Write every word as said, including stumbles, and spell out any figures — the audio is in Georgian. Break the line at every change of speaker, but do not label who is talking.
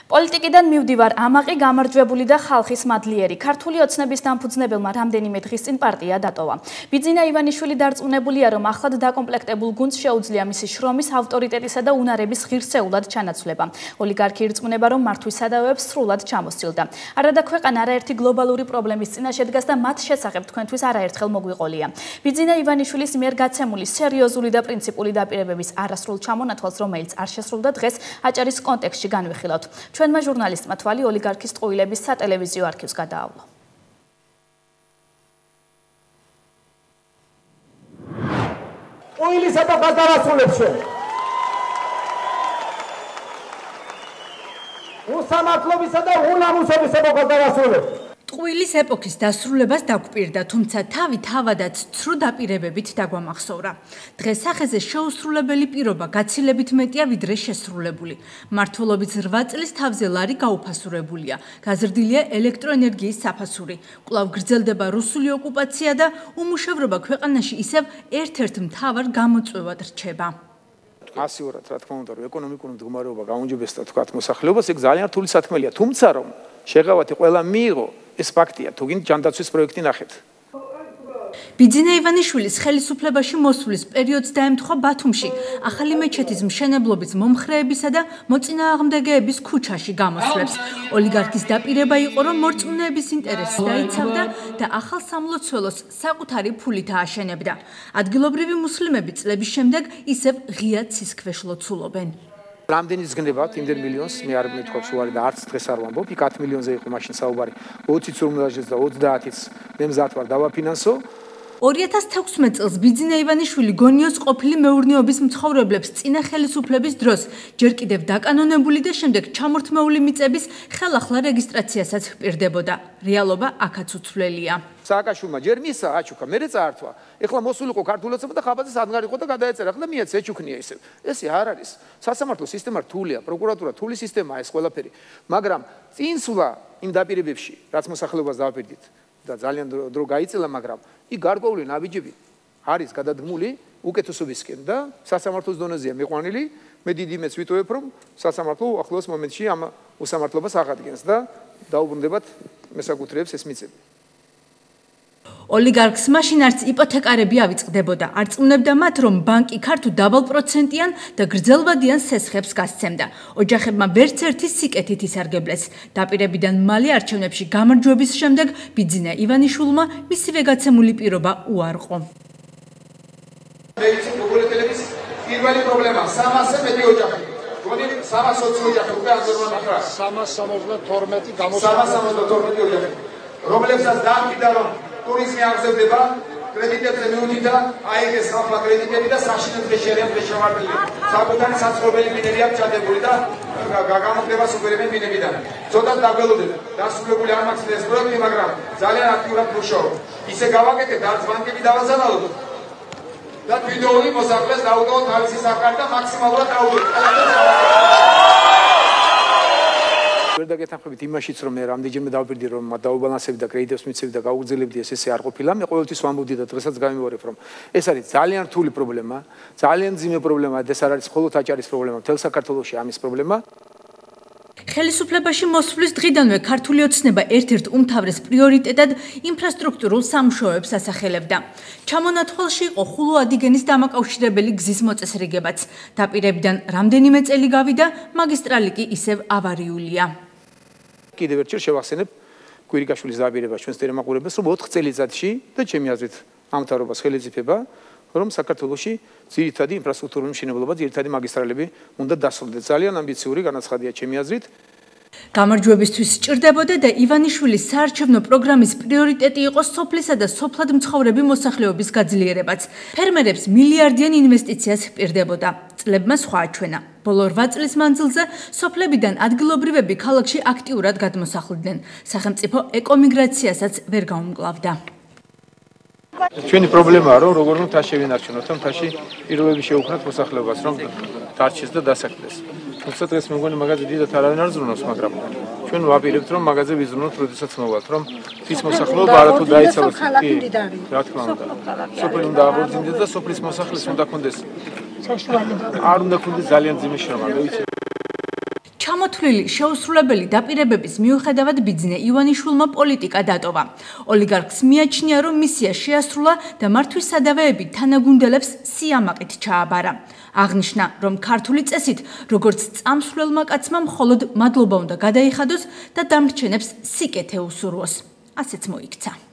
პოლიტიკიდან მივდივარ, ამაყი გამარჯვებული და ხალხის მადლიერი. ქართული ოცნების დამფუძნებელმა რამდენიმე დღის წინ პარტია დატოვა. ბიძინა ივანიშვილი დარწმუნებულია, რომ ახლად დაკომპლექტებულ გუნდს შეუძლია მისი შრომის, ავტორიტეტისა და უნარების ღირსეულად ჩანაცვლება. ოლიგარქი ირწმუნება, რომ მართვის სადავეებს სრულად ჩამოსცილდა. არადა ქვეყანა არაერთი გლობალური პრობლემის წინაშე დგას და მათ შესახებ თქვენთვის არაერთხელ მოგვიყოლია. ბიძინა ივანიშვილის მიერ გაცემული სერიოზული და პრინციპული დაპირებების არასრულ ჩამონათვალს, რომელიც არ შესრულდა დღეს აჭარის კონტექსტში განვიხილავთ. ჩვენმა ჟურნალისტმა თვალი ოლიგარქის ტყუილების სატელევიზიო არქივს გადაავლა.
ტყუილისა და გადავასრულებ ჩვენ. უსამართლობისა და უნამუსობისა და გადავასრულებ.
ტყუილის ეპოქის დასრულებას დაგვპირდა, თუმცა თავი თავადაც ცრუ დაპირებებით დაგვამახსოვრა. დღეს სახეზე შეუსრულებელი პირობა გაცილებით მეტია ვიდრე შესრულებული. მმართველობის რვა წლის თავზე ლარი გაუფასურებულია. გაზრდილია ელექტროენერგიის საფასური. კვლავ გრძელდება რუსული ოკუპაცია და უმუშევრობა ქვეყანაში ისევ ერთ-ერთ მთავარ გამოწვევად რჩება.
მასიურად, რა თქმა უნდა, რომ ეკონომიკური მდგომარეობა გაუმჯობესდა თქვათ მოსახლეობას, ეგ ძალიან რთული საქმეა. თუმცა რომ შეღავათი ყველა მიიღო, ეს ფაქტია, თუ გინდ ჯანდაცვის პროექტი ნახეთ.
ბიძინა ივანიშვილის ხელისუფლებაში მოსვლის პერიოდს დაემთხვა ბათუმში ახალი მეჩეთის მშენებლობის მომხრეებისა და მოწინააღმდეგეების ქუჩაში გამოსვლებს. ოლიგარქის დაპირება იყო, რომ მორწმუნეების ინტერესს დაიცავდა და ახალ სამლოცველოს საკუთარი ფულით ააშენებდა. ადგილობრივი მუსლიმები წლების შემდეგ ისევ ღია ცისქვეშ ლოცულობენ.
რამდენი ზგნებათ იმდენ მილიონს მე არ მეთქვავს უარი და არც დღეს არ ვამბობ, იქ ათი მილიონზე იყო მაშინ საუბარი, ოციც რომ დაჟეს და ოცდაათიც მე მზად ვარ დავაფინანსო.
ორი ათას თექვსმეტ წელს ბიძინა ივანიშვილი გონიოს ყოფილი მეურნეობის მცხოვრებლებს წინა ხელისუფლების დროს ჯერ კიდევ დაკანონებული და შემდეგ ჩამორთმეული მიწების ხელახლა რეგისტრაციასაც ჰპირდებოდა. რეალობა აქაც უცვლელია.
სააკაშვილმა ჯერ მისა აჩუქა, მერე წაართვა. ეხლა მოსულიყო ქართულოცება და ხაბაძეს ადგარ იყო და გადაეწერა. ახლა მიაც ეჩუქნია ისევ. ესე არ არის. სასამართლო სისტემა რთულია, პროკურატურა რთული სისტემაა ეს ყველაფერი. მაგრამ წინსვლა იმ დაპირებებში, რაც მოსახლეობას დააპირდით და ძალიან დრო გაიწელა, მაგრამ იქ გარკვეული ნაბიჯები არის გადადგმული უკეთესობისკენ და სასამართლოს დონეზეა მიყვანილი. მე დიდი იმედს ვიტოვებ, რომ სასამართლო ახლოს მომენტში ამ უსამართლობას აღადგენს და დაუბრუნდებათ მესაკუთრეებს ეს მიწები.
ოლიგარქს მაშინ არც იპოთეკარები ავიწყდებოდა. არ წუნებდა მათ, რომ ბანკი ქართუ დაბალპროცენტიან და გრძელვადიან სესხებს გასცემდა. ოჯახებმა ვერც ერთი სიკეთით ისარგებლეს. დაპირებიდან მალე არჩევნებში გამარჯვების შემდეგ ბიძინა ივანიშვილმა მისივე გაცემული პირობა უარყო.
ტყუილების პირველი პრობლემა სამასზე მეტი ოჯახი. გონი სამას ოცი ოჯახი უკვე აზრმა ნახა.
სამას სამოცდათორმეტი
სამას სამოცდათორმეტი ოჯახი. რომლებსაც დაამტკიცა რომ ტურიზმი აღზევდება, კრედიტებზე მიუთითა, აიღეს ახლა კრედიტები და საშინელ დღეს შევარდნილი. საკუთარი საცხოვრებელი ბინები აქვს ჩადებული და გამოხდება სუპერები ბინებიდან. ცოტა დაგველოდეთ, დასრულებული არ მაქვს ეს პროექტი, მაგრამ ძალიან აქტიურად მუშაობ. ისე გავაკეთეთ, არც ბანკები დავაზარალოთ და თვითონი მოსახლეს დაუტოვოთ თავისი საკარი და მაქსიმალურად აუღოთ.
ვერ დაგეთანხმებით იმაშიც, რომ მე რამდენჯერმე დავპირდი, რომ დაუბალანსები და კრედიტებს მიცემდი და გაუგრძელებდი ეს ესე არ ყოფილა. მე ყოველთვის ვამბობდი და დღესაც გამივარებ, რომ ეს არის ძალიან რთული პრობლემა, ძალიან ძიმე პრობლემა და ეს არ არის მხოლოდ აჭარის პრობლემა, მთელ საქართველოში ამის პრობლემა.
ხელისუფლებაში მოსვლის დღიდანვე ქართული ოცნება ერთ-ერთ უმთავრეს პრიორიტეტად ინფრასტრუქტურულ სამუშაოებს ასახელებდა. ჩამონათვალში იყო ხულო-ადიგენის დამაკავშირებელი გზის მოწესრიგებაც. დაპირებიდან რამდენიმე წელი გავიდა, მაგისტრალი კი ისევ ავარიულია.
კიდევ ერთხელ შევახსენებ კვირიკაშვილის დაპირებას ჩვენს ტელემაყურებელს, რომ ოთხ წელიწადში და ჩემი აზრით ამ მთავრობას ხელისუფლება, რომ საქართველოში ძირითადი ინფრასტრუქტურული მშენებლობა, ძირითადი მაგისტრალები უნდა დასრულდეს. ძალიან ამბიციური განაცხადია ჩემი აზრით.
გამარჯვებისთვის სჭირდებოდა და ივანიშვილის საარჩევნო პროგრამის პრიორიტეტი იყო სოფლისა და სოფლად მცხოვრები მოსახლეობის გაძლიერებაც. ფერმერებს მილიარდიან ინვესტიციას ჰპირდებოდა. წლებმა სხვა აჩვენა. ბოლო რვა წლის მანძილზე სოფლებიდან ადგილობრივები ქალაქში აქტიურად გადმოსახლდნენ. სახელმწიფო ეკომიგრაციასაც ვერ გაუმკლავდა.
ჩვენი პრობლემაა, რომ როგორ უნდა თაში შევინარჩუნოთ, რომ თაში პირობები შეუქმნათ მოსახლეობას, რომ დარჩეს და დასაქმდეს. თუმცა დღეს მე მგონი მაგაზე დიდად არავინ არ ზრუნავს, მაგრამ ჩვენ ვაპირებთ, რომ მაგაზე ვიზრუნოთ, როდესაც მოვალთ, რომ ის მოსახლეობა არათუ დაიცავოს. რა თქმა უნდა. სოფელი უნდა აღორძინდეს და სოფლის მოსახლეს უნდა ქონდეს საშუალება. არ უნდა ქონდეს ძალიან ძიმე შრომა, მე ვიცი.
ჩამოთვლილი შეუსრულებელი დაპირებების მიუხედავად ბიძინა ივანიშვილმა პოლიტიკა დატოვა. ოლიგარქს მიაჩნია, რომ მისია შეასრულა და მართვის სადავეები თანაგუნდელებს სიამაყით ჩააბარა. აღნიშნა, რომ ქართული წესით, როგორც წამსვლელმა კაცმა მხოლოდ მადლობა უნდა გადაიხადოს და დამრჩენებს სიკეთე უსურვოს. ასეც მოიქცა.